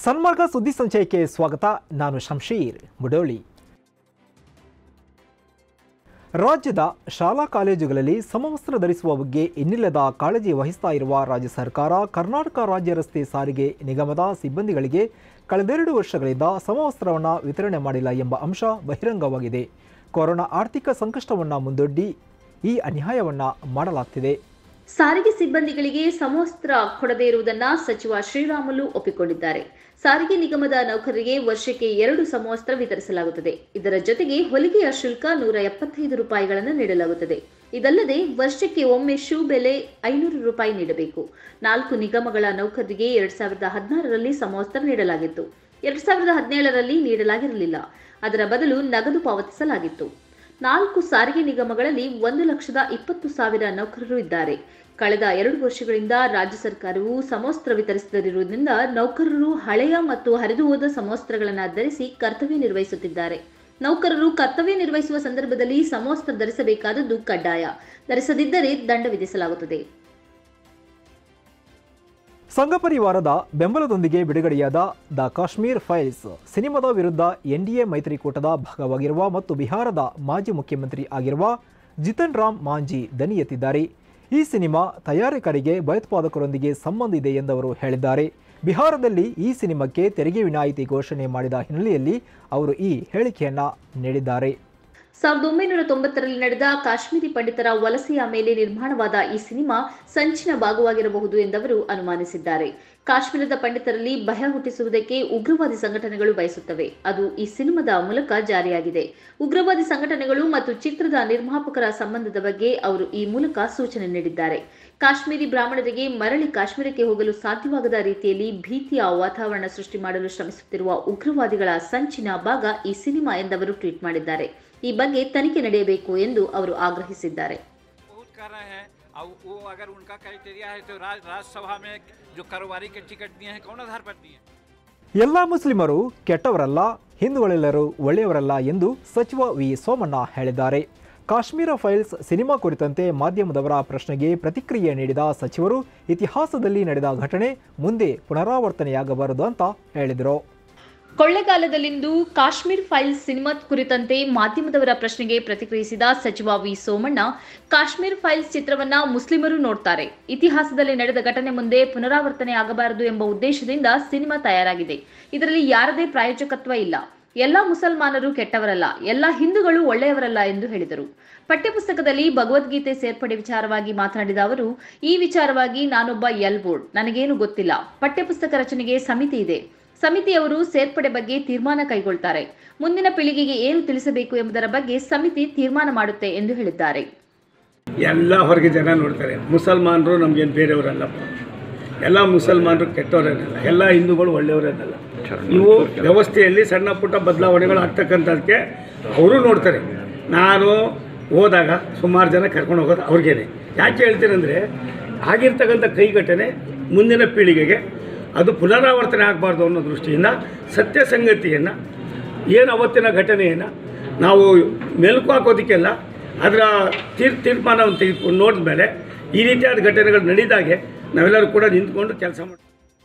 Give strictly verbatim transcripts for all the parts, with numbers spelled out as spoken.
ಸನ್ಮಾರ್ಗ ಸುದ್ದಿ ಸಂಚಯಕ್ಕೆ ಸ್ವಾಗತ. ನಾನು ಶಂಶೀರ್ ಮುಡೋಳಿ. ರಾಜ್ಯದ ಶಾಲಾ ಕಾಲೇಜುಗಳಲ್ಲಿ ಸಮವಸ್ತ್ರ ಧರಿಸುವ ಬಗ್ಗೆ ಇನ್ನಿಲ್ಲದ ಕಾಳಜಿ ವಹಿಸ್ತಾ ಇರುವ ರಾಜ್ಯ ಸರ್ಕಾರ ಕರ್ನಾಟಕ ರಾಜ್ಯ ರಸ್ತೆ ಸಾರಿಗೆ ನಿಗಮದ ಸಿಬ್ಬಂದಿಗಳಿಗೆ ಕಳೆದೆರಡು ವರ್ಷಗಳಿಂದ ಸಮವಸ್ತ್ರವನ್ನು ವಿತರಣೆ ಮಾಡಿಲ್ಲ ಎಂಬ ಅಂಶ ಬಹಿರಂಗವಾಗಿದೆ. ಕೊರೋನಾ ಆರ್ಥಿಕ ಸಂಕಷ್ಟವನ್ನು ಮುಂದೊಡ್ಡಿ ಈ ಅನ್ಯಾಯವನ್ನು ಮಾಡಲಾಗ್ತಿದೆ. ಸಾರಿಗೆ ಸಿಬ್ಬಂದಿಗಳಿಗೆ ಸಮವಸ್ತ್ರ ಕೊಡದೇ ಇರುವುದನ್ನ ಸಚಿವ ಶ್ರೀರಾಮುಲು ಒಪ್ಪಿಕೊಂಡಿದ್ದಾರೆ. ಸಾರಿಗೆ ನಿಗಮದ ನೌಕರರಿಗೆ ವರ್ಷಕ್ಕೆ ಎರಡು ಸಮವಸ್ತ್ರ ವಿತರಿಸಲಾಗುತ್ತದೆ. ಇದರ ಜೊತೆಗೆ ಹೊಲಿಗೆಯ ಶುಲ್ಕ ನೂರ ಎಪ್ಪತ್ತೈದು ರೂಪಾಯಿಗಳನ್ನು ನೀಡಲಾಗುತ್ತದೆ. ಇದಲ್ಲದೆ ವರ್ಷಕ್ಕೆ ಒಮ್ಮೆ ಶೂ ಬೆಲೆ ಐನೂರು ರೂಪಾಯಿ ನೀಡಬೇಕು. ನಾಲ್ಕು ನಿಗಮಗಳ ನೌಕರರಿಗೆ ಎರಡ್ ಸಾವಿರದ ಹದಿನಾರರಲ್ಲಿ ಸಮವಸ್ತ್ರ ನೀಡಲಾಗಿತ್ತು. ಎರಡ್ ಸಾವಿರದ ಹದಿನೇಳರಲ್ಲಿ ನೀಡಲಾಗಿರಲಿಲ್ಲ. ಅದರ ಬದಲು ನಗದು ಪಾವತಿಸಲಾಗಿತ್ತು. ನಾಲ್ಕು ಸಾರಿಗೆ ನಿಗಮಗಳಲ್ಲಿ ಒಂದು ಲಕ್ಷದ ಇಪ್ಪತ್ತು ಸಾವಿರ ನೌಕರರು ಇದ್ದಾರೆ. ಕಳೆದ ಎರಡು ವರ್ಷಗಳಿಂದ ರಾಜ್ಯ ಸರ್ಕಾರವು ಸಮವಸ್ತ್ರ ವಿತರಿಸದಿರುವುದರಿಂದ ನೌಕರರು ಹಳೆಯ ಮತ್ತು ಹರಿದು ಹೋದ ಸಮವಸ್ತ್ರಗಳನ್ನು ಧರಿಸಿ ಕರ್ತವ್ಯ ನಿರ್ವಹಿಸುತ್ತಿದ್ದಾರೆ. ನೌಕರರು ಕರ್ತವ್ಯ ನಿರ್ವಹಿಸುವ ಸಂದರ್ಭದಲ್ಲಿ ಸಮವಸ್ತ್ರ ಧರಿಸಬೇಕಾದದ್ದು ಕಡ್ಡಾಯ. ಧರಿಸದಿದ್ದರೆ ದಂಡ ವಿಧಿಸಲಾಗುತ್ತದೆ. ಸಂಘ ಪರಿವಾರದ ಬೆಂಬಲದೊಂದಿಗೆ ಬಿಡುಗಡೆಯಾದ ದ ಕಾಶ್ಮೀರ್ ಫೈಲ್ಸ್ ಸಿನಿಮಾದ ವಿರುದ್ಧ ಎನ್ಡಿಎ ಮೈತ್ರಿಕೂಟದ ಭಾಗವಾಗಿರುವ ಮತ್ತು ಬಿಹಾರದ ಮಾಜಿ ಮುಖ್ಯಮಂತ್ರಿ ಆಗಿರುವ ಜಿತನ್ ರಾಮ್ ಮಾಂಜಿ ದನಿ ಎತ್ತಿದ್ದಾರೆ. ಈ ಸಿನಿಮಾ ತಯಾರಕರಿಗೆ ಭಯೋತ್ಪಾದಕರೊಂದಿಗೆ ಸಂಬಂಧ ಇದೆ ಎಂದವರು ಹೇಳಿದ್ದಾರೆ. ಬಿಹಾರದಲ್ಲಿ ಈ ಸಿನಿಮಾಕ್ಕೆ ತೆರಿಗೆ ವಿನಾಯಿತಿ ಘೋಷಣೆ ಮಾಡಿದ ಹಿನ್ನೆಲೆಯಲ್ಲಿ ಅವರು ಈ ಹೇಳಿಕೆಯನ್ನ ನೀಡಿದ್ದಾರೆ. ಸಾವಿರದ ಒಂಬೈನೂರ ತೊಂಬತ್ತರಲ್ಲಿ ನಡೆದ ಕಾಶ್ಮೀರಿ ಪಂಡಿತರ ವಲಸೆಯ ಮೇಲೆ ನಿರ್ಮಾಣವಾದ ಈ ಸಿನಿಮಾ ಸಂಚಿನ ಭಾಗವಾಗಿರಬಹುದು ಎಂದವರು ಅನುಮಾನಿಸಿದ್ದಾರೆ. ಕಾಶ್ಮೀರದ ಪಂಡಿತರಲ್ಲಿ ಭಯ ಹುಟ್ಟಿಸುವುದಕ್ಕೆ ಉಗ್ರವಾದಿ ಸಂಘಟನೆಗಳು ಬಯಸುತ್ತವೆ. ಅದು ಈ ಸಿನಿಮಾದ ಮೂಲಕ ಜಾರಿಯಾಗಿದೆ. ಉಗ್ರವಾದಿ ಸಂಘಟನೆಗಳು ಮತ್ತು ಚಿತ್ರದ ನಿರ್ಮಾಪಕರ ಸಂಬಂಧದ ಬಗ್ಗೆ ಅವರು ಈ ಮೂಲಕ ಸೂಚನೆ ನೀಡಿದ್ದಾರೆ. ಕಾಶ್ಮೀರಿ ಬ್ರಾಹ್ಮಣರಿಗೆ ಮರಳಿ ಕಾಶ್ಮೀರಕ್ಕೆ ಹೋಗಲು ಸಾಧ್ಯವಾಗದ ರೀತಿಯಲ್ಲಿ ಭೀತಿಯ ವಾತಾವರಣ ಸೃಷ್ಟಿ ಮಾಡಲು ಶ್ರಮಿಸುತ್ತಿರುವ ಉಗ್ರವಾದಿಗಳ ಸಂಚಿನ ಭಾಗ ಈ ಸಿನಿಮಾ ಎಂದವರು ಟ್ವೀಟ್ ಮಾಡಿದ್ದಾರೆ. ಈ ಬಗ್ಗೆ ತನಿಖೆ ನಡೆಯಬೇಕು ಎಂದು ಅವರು ಆಗ್ರಹಿಸಿದ್ದಾರೆ. ಎಲ್ಲ ಮುಸ್ಲಿಮರು ಕೆಟ್ಟವರಲ್ಲ, ಹಿಂದೂಗಳೆಲ್ಲರೂ ಒಳ್ಳೆಯವರಲ್ಲ ಎಂದು ಸಚಿವ ವಿ ಸೋಮಣ್ಣ ಹೇಳಿದ್ದಾರೆ. ಕಾಶ್ಮೀರ ಫೈಲ್ಸ್ ಸಿನಿಮಾ ಕುರಿತಂತೆ ಮಾಧ್ಯಮದವರ ಪ್ರಶ್ನೆಗೆ ಪ್ರತಿಕ್ರಿಯೆ ನೀಡಿದ ಸಚಿವರು ಇತಿಹಾಸದಲ್ಲಿ ನಡೆದ ಘಟನೆ ಮುಂದೆ ಪುನರಾವರ್ತನೆಯಾಗಬಾರದು ಅಂತ ಹೇಳಿದರು. ಕೊಳ್ಳೆಗಾಲದಲ್ಲಿಂದು ಕಾಶ್ಮೀರ್ ಫೈಲ್ಸ್ ಸಿನಿಮಾ ಕುರಿತಂತೆ ಮಾಧ್ಯಮದವರ ಪ್ರಶ್ನೆಗೆ ಪ್ರತಿಕ್ರಿಯಿಸಿದ ಸಚಿವ ವಿ ಸೋಮಣ್ಣ, ಕಾಶ್ಮೀರ್ ಫೈಲ್ಸ್ ಚಿತ್ರವನ್ನ ಮುಸ್ಲಿಮರು ನೋಡ್ತಾರೆ. ಇತಿಹಾಸದಲ್ಲಿ ನಡೆದ ಘಟನೆ ಮುಂದೆ ಪುನರಾವರ್ತನೆ ಆಗಬಾರದು ಎಂಬ ಉದ್ದೇಶದಿಂದ ಸಿನಿಮಾ ತಯಾರಾಗಿದೆ. ಇದರಲ್ಲಿ ಯಾರದೇ ಪ್ರಾಯೋಜಕತ್ವ ಇಲ್ಲ. ಎಲ್ಲಾ ಮುಸಲ್ಮಾನರು ಕೆಟ್ಟವರಲ್ಲ, ಎಲ್ಲಾ ಹಿಂದೂಗಳು ಒಳ್ಳೆಯವರಲ್ಲ ಎಂದು ಹೇಳಿದರು. ಪಠ್ಯಪುಸ್ತಕದಲ್ಲಿ ಭಗವದ್ಗೀತೆ ಸೇರ್ಪಡೆ ವಿಚಾರವಾಗಿ ಮಾತನಾಡಿದ ಅವರು, ಈ ವಿಚಾರವಾಗಿ ನಾನೊಬ್ಬ ಎಲ್ ಬೋರ್ಡ್, ನನಗೇನು ಗೊತ್ತಿಲ್ಲ. ಪಠ್ಯಪುಸ್ತಕ ರಚನೆಗೆ ಸಮಿತಿ ಇದೆ. ಸಮಿತಿಯವರು ಸೇರ್ಪಡೆ ಬಗ್ಗೆ ತೀರ್ಮಾನ ಕೈಗೊಳ್ತಾರೆ. ಮುಂದಿನ ಪೀಳಿಗೆಗೆ ಏನು ತಿಳಿಸಬೇಕು ಎಂಬುದರ ಬಗ್ಗೆ ಸಮಿತಿ ತೀರ್ಮಾನ ಮಾಡುತ್ತೆ ಎಂದು ಹೇಳಿದ್ದಾರೆ. ಎಲ್ಲ ಹೊರಗೆ ಜನ ನೋಡ್ತಾರೆ, ಮುಸಲ್ಮಾನರು ನಮಗೇನು ಬೇರೆಯವರಲ್ಲಪ್ಪ, ಎಲ್ಲ ಮುಸಲ್ಮಾನರು ಕೆಟ್ಟವರೇನಲ್ಲ, ಎಲ್ಲ ಹಿಂದೂಗಳು ಒಳ್ಳೆಯವರೇನಲ್ಲ. ಇವು ವ್ಯವಸ್ಥೆಯಲ್ಲಿ ಸಣ್ಣ ಪುಟ್ಟ ಬದಲಾವಣೆಗಳು ಆಗ್ತಕ್ಕಂಥದ್ದಕ್ಕೆ ಅವರು ನೋಡ್ತಾರೆ. ನಾನು ಹೋದಾಗ ಸುಮಾರು ಜನ ಕರ್ಕೊಂಡು ಹೋಗೋದು ಅವ್ರಿಗೇನೆ. ಯಾಕೆ ಹೇಳ್ತೀರಂದರೆ, ಆಗಿರ್ತಕ್ಕಂಥ ಕೈಘಟನೆ ಮುಂದಿನ ಪೀಳಿಗೆಗೆ ಅದು ಪುನರಾವರ್ತನೆ ಆಗಬಾರ್ದು ಅನ್ನೋ ದೃಷ್ಟಿಯಿಂದ ಸತ್ಯ ಸಂಗತಿಯನ್ನು, ಏನು ಅವತ್ತಿನ ಘಟನೆಯನ್ನು ನಾವು ಮೆಲುಕು ಹಾಕೋದಕ್ಕೆಲ್ಲ ಅದರ ತೀರ್ ತೀರ್ಮಾನವನ್ನು ತೆಗೆದುಕೊಂಡು ನೋಡಿದ ಮೇಲೆ ಈ ರೀತಿಯಾದ ಘಟನೆಗಳು ನಡೆದಾಗೆ ನಾವೆಲ್ಲರೂ ಕೂಡ ನಿಂತ್ಕೊಂಡು ಕೆಲಸ ಮಾಡಿ.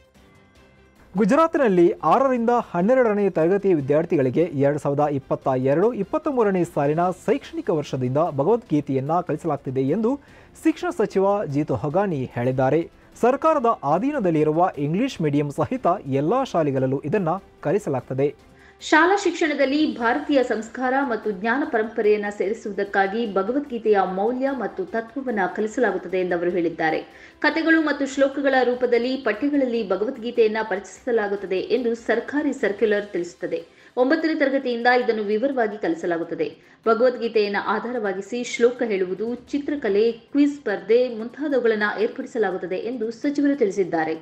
ಗುಜರಾತ್ನಲ್ಲಿ ಆರರಿಂದ ಹನ್ನೆರಡನೇ ತರಗತಿ ವಿದ್ಯಾರ್ಥಿಗಳಿಗೆ ಎರಡು ಸಾವಿರದ ಇಪ್ಪತ್ತ ಎರಡು ಇಪ್ಪತ್ತ್ ಮೂರನೇ ಸಾಲಿನ ಶೈಕ್ಷಣಿಕ ವರ್ಷದಿಂದ ಭಗವದ್ಗೀತೆಯನ್ನು ಕಲಿಸಲಾಗ್ತಿದೆ ಎಂದು ಶಿಕ್ಷಣ ಸಚಿವ ಜೀತು ಹೊಗಾನಿ ಹೇಳಿದ್ದಾರೆ. ಸರ್ಕಾರದ ಅಧೀನದಲ್ಲಿರುವ ಇಂಗ್ಲಿಷ್ ಮೀಡಿಯಂ ಸಹಿತ ಎಲ್ಲಾ ಶಾಲೆಗಳಲ್ಲೂ ಇದನ್ನು ಕಲಿಸಲಾಗುತ್ತದೆ. ಶಾಲಾ ಶಿಕ್ಷಣದಲ್ಲಿ ಭಾರತೀಯ ಸಂಸ್ಕಾರ ಮತ್ತು ಜ್ಞಾನ ಪರಂಪರೆಯನ್ನು ಸೇರಿಸುವುದಕ್ಕಾಗಿ ಭಗವದ್ಗೀತೆಯ ಮೌಲ್ಯ ಮತ್ತು ತತ್ವವನ್ನು ಕಲಿಸಲಾಗುತ್ತದೆ ಎಂದು ಅವರು ಹೇಳಿದ್ದಾರೆ. ಕಥೆಗಳು ಮತ್ತು ಶ್ಲೋಕಗಳ ರೂಪದಲ್ಲಿ ಪಠ್ಯಗಳಲ್ಲಿ ಭಗವದ್ಗೀತೆಯನ್ನು ಪರಿಚಯಿಸಲಾಗುತ್ತದೆ ಎಂದು ಸರ್ಕಾರಿ ಸರ್ಕ್ಯುಲರ್ ತಿಳಿಸುತ್ತದೆ. ಒಂಬತ್ತನೇ ತರಗತಿಯಿಂದ ಇದನ್ನು ವಿವರವಾಗಿ ಕಲಿಸಲಾಗುತ್ತದೆ. ಭಗವದ್ಗೀತೆಯನ್ನು ಆಧಾರವಾಗಿಸಿ ಶ್ಲೋಕ ಹೇಳುವುದು, ಚಿತ್ರಕಲೆ, ಕ್ವಿಜ್ ಸ್ಪರ್ಧೆ ಮುಂತಾದವುಗಳನ್ನು ಏರ್ಪಡಿಸಲಾಗುತ್ತದೆ ಎಂದು ಸಚಿವರು ತಿಳಿಸಿದ್ದಾರೆ.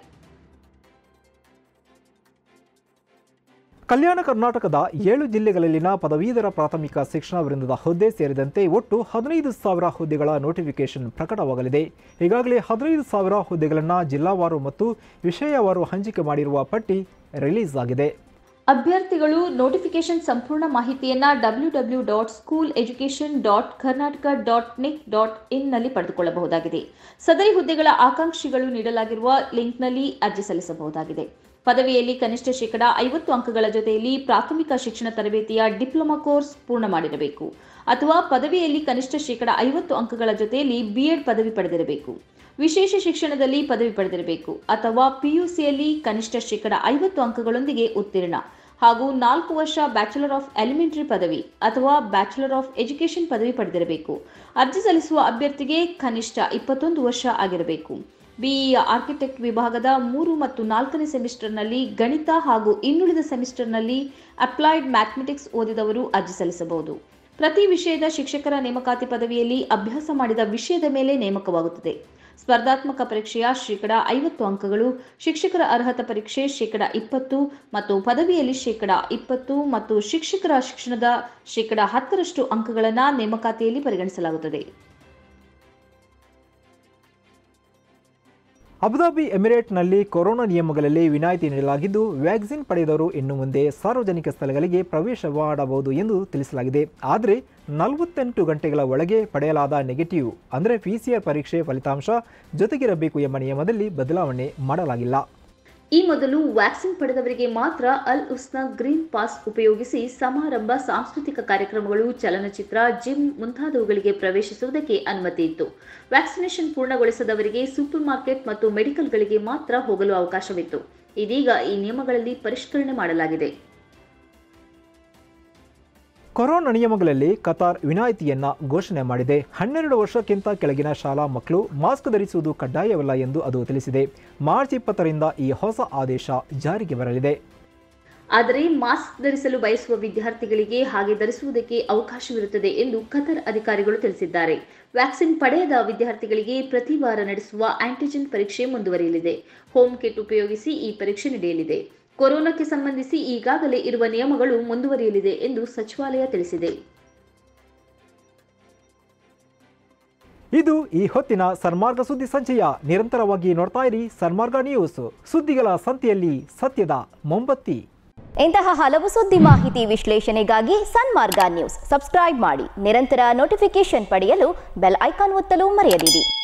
ಕಲ್ಯಾಣ ಕರ್ನಾಟಕದ ಏಳು ಜಿಲ್ಲೆಗಳಲ್ಲಿನ ಪದವೀಧರ ಪ್ರಾಥಮಿಕ ಶಿಕ್ಷಣ ವೃಂದದ ಹುದ್ದೆ ಸೇರಿದಂತೆ ಒಟ್ಟು ಹದಿನೈದು ಸಾವಿರ ಹುದ್ದೆಗಳ ನೋಟಿಫಿಕೇಶನ್ ಪ್ರಕಟವಾಗಲಿದೆ. ಈಗಾಗಲೇ ಹದಿನೈದು ಸಾವಿರ ಹುದ್ದೆಗಳನ್ನು ಜಿಲ್ಲಾವಾರು ಮತ್ತು ವಿಷಯವಾರು ಹಂಚಿಕೆ ಮಾಡಿರುವ ಪಟ್ಟಿ ರಿಲೀಸ್ ಆಗಿದೆ. ಅಭ್ಯರ್ಥಿಗಳು ನೋಟಿಫಿಕೇಶನ್ ಸಂಪೂರ್ಣ ಮಾಹಿತಿಯನ್ನು W W dot school education dot Karnataka dot nic dot ಇನ್ನಲ್ಲಿ ಪಡೆದುಕೊಳ್ಳಬಹುದಾಗಿದೆ. ಸದರಿ ಹುದ್ದೆಗಳ ಆಕಾಂಕ್ಷಿಗಳು ನೀಡಲಾಗಿರುವ ಲಿಂಕ್ನಲ್ಲಿ ಅರ್ಜಿ ಸಲ್ಲಿಸಬಹುದಾಗಿದೆ. ಪದವಿಯಲ್ಲಿ ಕನಿಷ್ಠ ಶೇಕಡ ಐವತ್ತು ಅಂಕಗಳ ಜೊತೆಯಲ್ಲಿ ಪ್ರಾಥಮಿಕ ಶಿಕ್ಷಣ ತರಬೇತಿಯ ಡಿಪ್ಲೊಮಾ ಕೋರ್ಸ್ ಪೂರ್ಣ ಮಾಡಿರಬೇಕು ಅಥವಾ ಪದವಿಯಲ್ಲಿ ಕನಿಷ್ಠ ಶೇಕಡ ಐವತ್ತು ಅಂಕಗಳ ಜೊತೆಯಲ್ಲಿ ಬಿಎಡ್ ಪದವಿ ಪಡೆದಿರಬೇಕು. ವಿಶೇಷ ಶಿಕ್ಷಣದಲ್ಲಿ ಪದವಿ ಪಡೆದಿರಬೇಕು ಅಥವಾ ಪಿಯುಸಿಯಲ್ಲಿ ಕನಿಷ್ಠ ಶೇಕಡ ಐವತ್ತು ಅಂಕಗಳೊಂದಿಗೆ ಉತ್ತೀರ್ಣ ಹಾಗೂ ನಾಲ್ಕು ವರ್ಷ ಬ್ಯಾಚುಲರ್ ಆಫ್ ಎಲಿಮೆಂಟರಿ ಪದವಿ ಅಥವಾ ಬ್ಯಾಚುಲರ್ ಆಫ್ ಎಜುಕೇಷನ್ ಪದವಿ ಪಡೆದಿರಬೇಕು. ಅರ್ಜಿ ಸಲ್ಲಿಸುವ ಅಭ್ಯರ್ಥಿಗೆ ಕನಿಷ್ಠ ಇಪ್ಪತ್ತೊಂದು ವರ್ಷ ಆಗಿರಬೇಕು. ಬಿಇಯ ಆರ್ಕಿಟೆಕ್ಟ್ ವಿಭಾಗದ ಮೂರು ಮತ್ತು ನಾಲ್ಕನೇ ಸೆಮಿಸ್ಟರ್ನಲ್ಲಿ ಗಣಿತ ಹಾಗೂ ಇನ್ನುಳಿದ ಸೆಮಿಸ್ಟರ್ನಲ್ಲಿ ಅಪ್ಲೈಡ್ ಮ್ಯಾಥಮೆಟಿಕ್ಸ್ ಓದಿದವರು ಅರ್ಜಿ ಸಲ್ಲಿಸಬಹುದು. ಪ್ರತಿ ವಿಷಯದ ಶಿಕ್ಷಕರ ನೇಮಕಾತಿ ಪದವಿಯಲ್ಲಿ ಅಭ್ಯಾಸ ಮಾಡಿದ ವಿಷಯದ ಮೇಲೆ ನೇಮಕವಾಗುತ್ತದೆ. ಸ್ಪರ್ಧಾತ್ಮಕ ಪರೀಕ್ಷೆಯ ಶೇಕಡ ಐವತ್ತು ಅಂಕಗಳು, ಶಿಕ್ಷಕರ ಅರ್ಹತಾ ಪರೀಕ್ಷೆ ಶೇಕಡ ಇಪ್ಪತ್ತು ಮತ್ತು ಪದವಿಯಲ್ಲಿ ಶೇಕಡ ಇಪ್ಪತ್ತು ಮತ್ತು ಶಿಕ್ಷಕರ ಶಿಕ್ಷಣದ ಶೇಕಡ ಹತ್ತರಷ್ಟು ಅಂಕಗಳನ್ನು ನೇಮಕಾತಿಯಲ್ಲಿ ಪರಿಗಣಿಸಲಾಗುತ್ತದೆ. ಅಬುದಾಬಿ ಎಮಿರೇಟ್ನಲ್ಲಿ ಕೊರೋನಾ ನಿಯಮಗಳಲ್ಲಿ ವಿನಾಯಿತಿ ನೀಡಲಾಗಿದ್ದು, ವ್ಯಾಕ್ಸಿನ್ ಪಡೆದವರು ಇನ್ನು ಮುಂದೆ ಸಾರ್ವಜನಿಕ ಸ್ಥಳಗಳಿಗೆ ಪ್ರವೇಶ ಮಾಡಬಹುದು ಎಂದು ತಿಳಿಸಲಾಗಿದೆ. ಆದರೆ ನಲವತ್ತೆಂಟು ಗಂಟೆಗಳ ಒಳಗೆ ಪಡೆಯಲಾದ ನೆಗೆಟಿವ್ ಅಂದರೆ ಪಿಸಿಆರ್ ಪರೀಕ್ಷೆ ಫಲಿತಾಂಶ ಜೊತೆಗಿರಬೇಕು ಎಂಬ ನಿಯಮದಲ್ಲಿ ಬದಲಾವಣೆ ಮಾಡಲಾಗಿಲ್ಲ. ಈ ಮೊದಲು ವ್ಯಾಕ್ಸಿನ್ ಪಡೆದವರಿಗೆ ಮಾತ್ರ ಅಲ್ ಉಸ್ನಾ ಗ್ರೀನ್ ಪಾಸ್ ಉಪಯೋಗಿಸಿ ಸಮಾರಂಭ, ಸಾಂಸ್ಕೃತಿಕ ಕಾರ್ಯಕ್ರಮಗಳು, ಚಲನಚಿತ್ರ, ಜಿಮ್ ಮುಂತಾದವುಗಳಿಗೆ ಪ್ರವೇಶಿಸುವುದಕ್ಕೆ ಅನುಮತಿ ಇತ್ತು. ವ್ಯಾಕ್ಸಿನೇಷನ್ ಪೂರ್ಣಗೊಳಿಸದವರಿಗೆ ಸೂಪರ್ ಮಾರ್ಕೆಟ್ ಮತ್ತು ಮೆಡಿಕಲ್ಗಳಿಗೆ ಮಾತ್ರ ಹೋಗಲು ಅವಕಾಶವಿತ್ತು. ಇದೀಗ ಈ ನಿಯಮಗಳಲ್ಲಿ ಪರಿಷ್ಕರಣೆ ಮಾಡಲಾಗಿದೆ. ಕೊರೋನಾ ನಿಯಮಗಳಲ್ಲಿ ಕತಾರ್ ವಿನಾಯಿತಿಯನ್ನ ಘೋಷಣೆ ಮಾಡಿದೆ. ಹನ್ನೆರಡು ವರ್ಷಕ್ಕಿಂತ ಕೆಳಗಿನ ಶಾಲಾ ಮಕ್ಕಳು ಮಾಸ್ಕ್ ಧರಿಸುವುದು ಕಡ್ಡಾಯವಲ್ಲ ಎಂದು ಅದು ತಿಳಿಸಿದೆ. ಮಾರ್ಚ್ ಇಪ್ಪತ್ತರಿಂದ ಈ ಹೊಸ ಆದೇಶ ಜಾರಿಗೆ ಬರಲಿದೆ. ಆದರೆ ಮಾಸ್ಕ್ ಧರಿಸಲು ಬಯಸುವ ವಿದ್ಯಾರ್ಥಿಗಳಿಗೆ ಹಾಗೆ ಧರಿಸುವುದಕ್ಕೆ ಅವಕಾಶವಿರುತ್ತದೆ ಎಂದು ಕತಾರ್ ಅಧಿಕಾರಿಗಳು ತಿಳಿಸಿದ್ದಾರೆ. ವ್ಯಾಕ್ಸಿನ್ ಪಡೆಯದ ವಿದ್ಯಾರ್ಥಿಗಳಿಗೆ ಪ್ರತಿ ವಾರ ನಡೆಸುವ ಆಂಟಿಜೆನ್ ಪರೀಕ್ಷೆ ಮುಂದುವರಿಯಲಿದೆ. ಹೋಮ್ ಕಿಟ್ ಉಪಯೋಗಿಸಿ ಈ ಪರೀಕ್ಷೆ ನಡೆಯಲಿದೆ. ಕೊರೋನಾಕ್ಕೆ ಸಂಬಂಧಿಸಿ ಈಗಾಗಲೇ ಇರುವ ನಿಯಮಗಳು ಮುಂದುವರಿಯಲಿದೆ ಎಂದು ಸಚಿವಾಲಯ ತಿಳಿಸಿದೆ. ಇದು ಈ ಹೊತ್ತಿನ ಸನ್ಮಾರ್ಗ ಸುದ್ದಿ ಸಂಚಯ. ನಿರಂತರವಾಗಿ ನೋಡ್ತಾ ಇರಿ ಸನ್ಮಾರ್ಗ ನ್ಯೂಸ್, ಸುದ್ದಿಗಳ ಸಂತೆಯಲ್ಲಿ ಸತ್ಯದ ಮೊಂಬತ್ತಿ. ಇಂತಹ ಹಲವು ಸುದ್ದಿ ಮಾಹಿತಿ ವಿಶ್ಲೇಷಣೆಗಾಗಿ ಸನ್ಮಾರ್ಗ ನ್ಯೂಸ್ ಸಬ್ಸ್ಕ್ರೈಬ್ ಮಾಡಿ. ನಿರಂತರ ನೋಟಿಫಿಕೇಶನ್ ಪಡೆಯಲು ಬೆಲ್ ಐಕಾನ್ ಒತ್ತಲು ಮರೆಯದಿರಿ.